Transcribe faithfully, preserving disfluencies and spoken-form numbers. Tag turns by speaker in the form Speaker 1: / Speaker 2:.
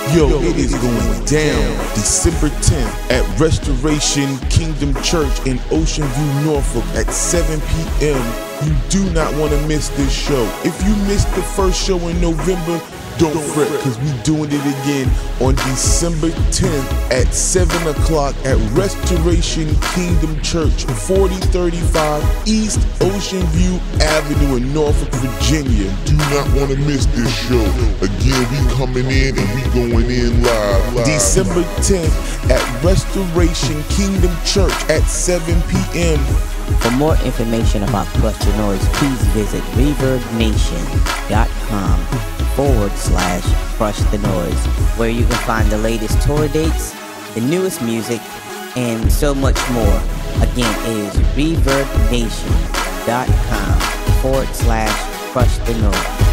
Speaker 1: Yo, it is going down December tenth at Restoration Kingdom Church in Ocean View, Norfolk at seven p m You do not want to miss this show. If you missed the first show in November, don't fret, because we doing it again on December tenth at seven o'clock at Restoration Kingdom Church, forty thirty-five East Ocean View Avenue in Norfolk, Virginia.
Speaker 2: Do not want to miss this show. Again, we coming in and we going in live. live.
Speaker 1: December tenth at Restoration Kingdom Church at seven p m
Speaker 3: For more information about Crush the Noise, please visit reverb nation dot com forward slash Crush the Noise, where you can find the latest tour dates, the newest music, and so much more. Again, it is reverb nation dot com forward slash Crush the Noise.